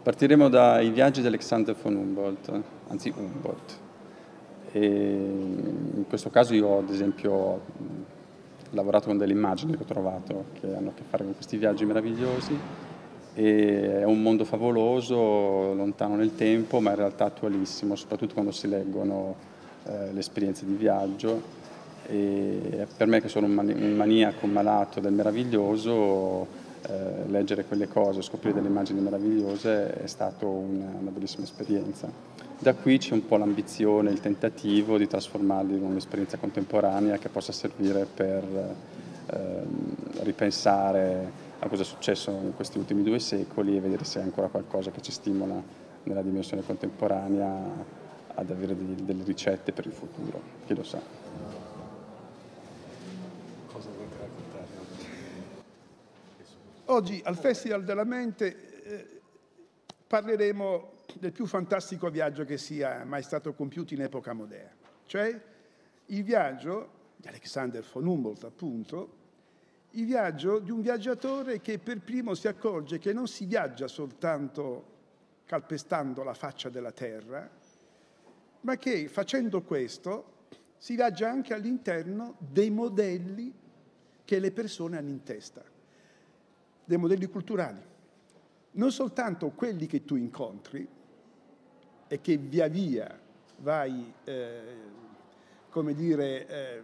Partiremo dai viaggi di Alexander von Humboldt, anzi Humboldt. E in questo caso io ho, ad esempio, lavorato con delle immagini che ho trovato che hanno a che fare con questi viaggi meravigliosi, e è un mondo favoloso, lontano nel tempo, ma in realtà attualissimo, soprattutto quando si leggono le esperienze di viaggio. E per me, che sono un maniaco malato del meraviglioso, leggere quelle cose, scoprire delle immagini meravigliose è stata una bellissima esperienza. Da qui c'è un po' l'ambizione, il tentativo di trasformarli in un'esperienza contemporanea che possa servire per ripensare a cosa è successo in questi ultimi 2 secoli e vedere se è ancora qualcosa che ci stimola nella dimensione contemporanea ad avere delle ricette per il futuro, chi lo sa. Cosa volete raccontare? Oggi al Festival della Mente parleremo del più fantastico viaggio che sia mai stato compiuto in epoca moderna, cioè il viaggio di Alexander von Humboldt, appunto, il viaggio di un viaggiatore che per primo si accorge che non si viaggia soltanto calpestando la faccia della terra, ma che facendo questo si viaggia anche all'interno dei modelli che le persone hanno in testa, dei modelli culturali, non soltanto quelli che tu incontri e che via via vai, come dire,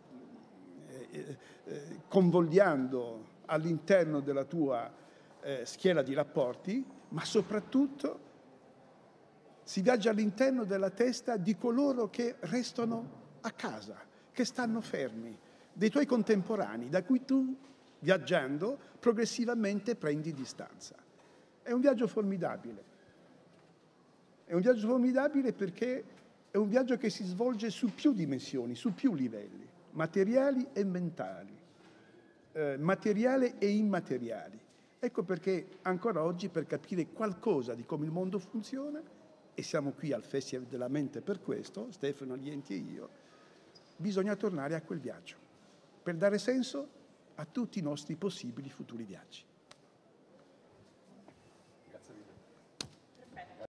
convogliando all'interno della tua schiera di rapporti, ma soprattutto si viaggia all'interno della testa di coloro che restano a casa, che stanno fermi, dei tuoi contemporanei, da cui tu, viaggiando, progressivamente prendi distanza. È un viaggio formidabile. È un viaggio formidabile perché è un viaggio che si svolge su più dimensioni, su più livelli, materiali e mentali, materiali e immateriali. Ecco perché ancora oggi, per capire qualcosa di come il mondo funziona, e siamo qui al Festival della Mente per questo, Stefano Alienti e io, bisogna tornare a quel viaggio, per dare senso a tutti i nostri possibili futuri viaggi.